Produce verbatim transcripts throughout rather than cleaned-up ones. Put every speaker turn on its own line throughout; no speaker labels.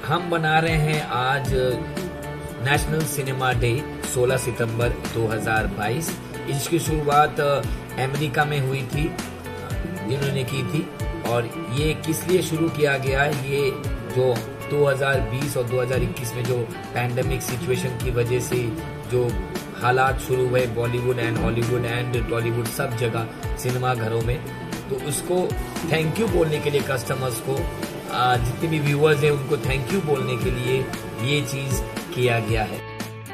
हम बना रहे हैं आज नेशनल सिनेमा डे सोलह सितंबर दो हज़ार बाईस। इसकी शुरुआत अमेरिका में हुई थी, जिन्होंने की थी। और ये किस लिए शुरू किया गया है, ये जो दो हज़ार बीस और दो हज़ार इक्कीस में जो पैंडेमिक सिचुएशन की वजह से जो हालात शुरू हुए Bollywood and Hollywood and Tollywood सब जगह सिनेमा घरों में, तो उसको थैंक यू बोलने के लिए कस्टमर्स को, जितने भी व्यूअर्स हैं उनको थैंक यू बोलने के लिए ये चीज किया गया है।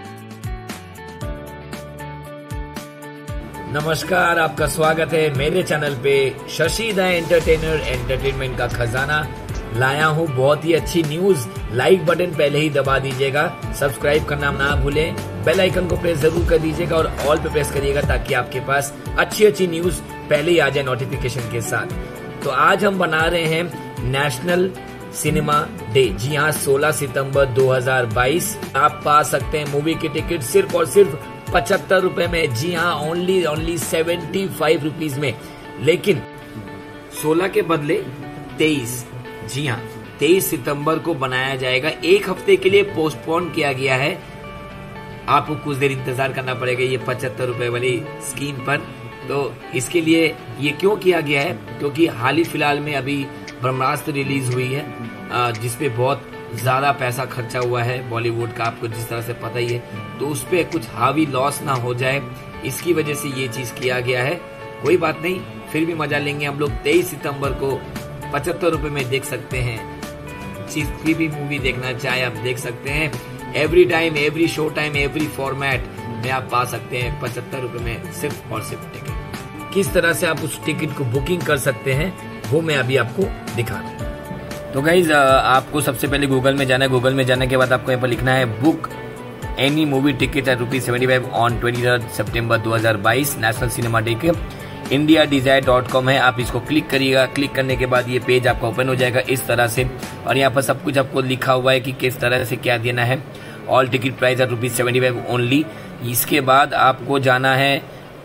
नमस्कार, आपका स्वागत है मेरे चैनल पे। शशि द एंटरटेनर एंटरटेनमेंट का खजाना लाया हूँ बहुत ही अच्छी न्यूज। लाइक बटन पहले ही दबा दीजिएगा, सब्सक्राइब करना ना भूलें, बेल आइकन को प्रेस जरूर कर दीजिएगा और ऑल पे प्रेस करिएगा ताकि आपके पास अच्छी अच्छी न्यूज पहले ही आ जाए नोटिफिकेशन के साथ। तो आज हम बना रहे हैं नेशनल सिनेमा डे। जी हाँ, सोलह सितंबर दो हज़ार बाईस। आप पा सकते हैं मूवी की टिकट सिर्फ और सिर्फ पचहत्तर रुपए में। जी हाँ, only only seventy five rupees में। लेकिन सोलह के बदले तेईस, जी हाँ तेईस सितंबर को बनाया जाएगा। एक हफ्ते के लिए पोस्टपोन किया गया है। आपको कुछ देर इंतजार करना पड़ेगा ये पचहत्तर रुपए वाली स्कीम पर। तो इसके लिए ये क्यों किया गया है, क्योंकि हाल ही फिलहाल में अभी ब्रह्मास्त्र रिलीज हुई है, जिसपे बहुत ज्यादा पैसा खर्चा हुआ है बॉलीवुड का, आपको जिस तरह से पता ही है। तो उस पे कुछ हावी लॉस ना हो जाए, इसकी वजह से ये चीज किया गया है। कोई बात नहीं, फिर भी मजा लेंगे हम लोग। तेईस सितंबर को पचहत्तर रुपए में देख सकते हैं। जिसकी भी मूवी देखना चाहे आप देख सकते हैं। Every time, every show time, every format में आप पा सकते हैं पचहत्तर रुपए में सिर्फ और सिर्फ टिकट। किस तरह से आप उस टिकट को बुकिंग कर सकते हैं वो मैं अभी आपको दिखा रहा हूँ। तो गाइज, आपको सबसे पहले गूगल में जाना है। गूगल में जाने के बाद आपको यहाँ पर लिखना है book any movie ticket at rupees seventy five on twenty third सितंबर दो हज़ार बाईस नेशनल सिनेमा डे के। इंडिया डिजायर डॉट कॉम है, आप इसको क्लिक करिएगा। क्लिक करने के बाद ये पेज आपका ओपन हो जाएगा इस तरह से, और यहाँ पर सब कुछ आपको लिखा हुआ है कि किस तरह से क्या देना है। All ticket price at rupees seventy five only. इसके बाद आपको जाना है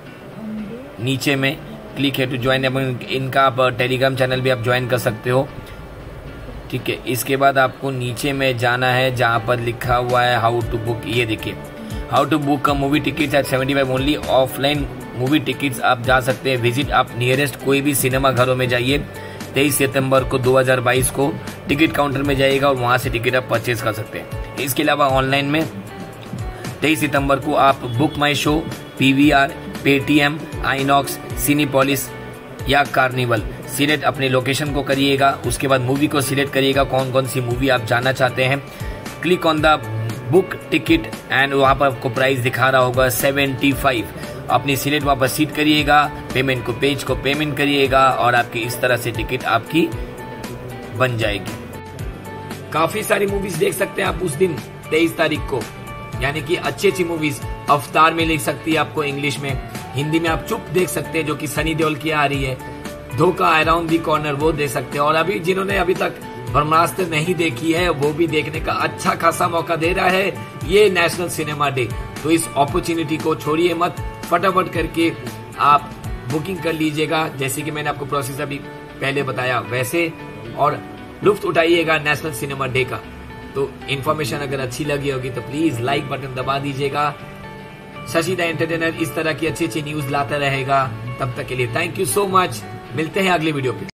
नीचे में, क्लिक है टू ज्वाइन। इनका आप टेलीग्राम चैनल भी आप ज्वाइन कर सकते हो, ठीक है। इसके बाद आपको नीचे में जाना है जहाँ पर लिखा हुआ है हाउ टू बुक। ये देखिए, हाउ टू बुक का movie ticket at seventy five only. Offline movie tickets आप जा सकते हैं। विजिट आप नियरेस्ट कोई भी सिनेमा घरों में जाइए। तेईस सितंबर को दो हज़ार बाईस को टिकट काउंटर में जाइएगा और वहां से टिकट आप परचेज कर सकते हैं। इसके अलावा ऑनलाइन में तेईस सितंबर को आप book my show, PVR, Paytm, INOX, Cinepolis या कार्निवल सिलेक्ट अपने लोकेशन को करिएगा। उसके बाद मूवी को सिलेक्ट करिएगा, कौन कौन सी मूवी आप जाना चाहते हैं। Click on the book ticket and वहां पर आपको प्राइस दिखा रहा होगा सेवेंटी फाइव। अपनी सिलेक्ट वहां पर सीट करिएगा, पेमेंट को पेज को पेमेंट करिएगा और आपकी इस तरह से टिकट आपकी बन जाएगी। काफी सारी मूवीज देख सकते हैं आप उस दिन तेईस तारीख को, यानी कि अच्छी अच्छी मूवीज। अवतार में लिख सकती है आपको इंग्लिश में, हिंदी में आप चुप देख सकते हैं जो कि सनी देओल की आ रही है। धोखा, अराउंड दी कॉर्नर वो देख सकते हैं। और अभी जिन्होंने अभी तक ब्रह्मास्त्र नहीं देखी है वो भी देखने का अच्छा खासा मौका दे रहा है ये नेशनल सिनेमा डे। तो इस अपॉर्चुनिटी को छोड़िए मत, फटाफट करके आप बुकिंग कर लीजिएगा, जैसे कि मैंने आपको प्रोसेस अभी पहले बताया वैसे, और लुत्फ उठाइएगा नेशनल सिनेमा डे का। तो इन्फॉर्मेशन अगर अच्छी लगी होगी तो प्लीज लाइक बटन दबा दीजिएगा। शशि द एंटरटेनर इस तरह की अच्छी अच्छी न्यूज लाता रहेगा। तब तक के लिए थैंक यू सो मच। मिलते हैं अगले वीडियो पे।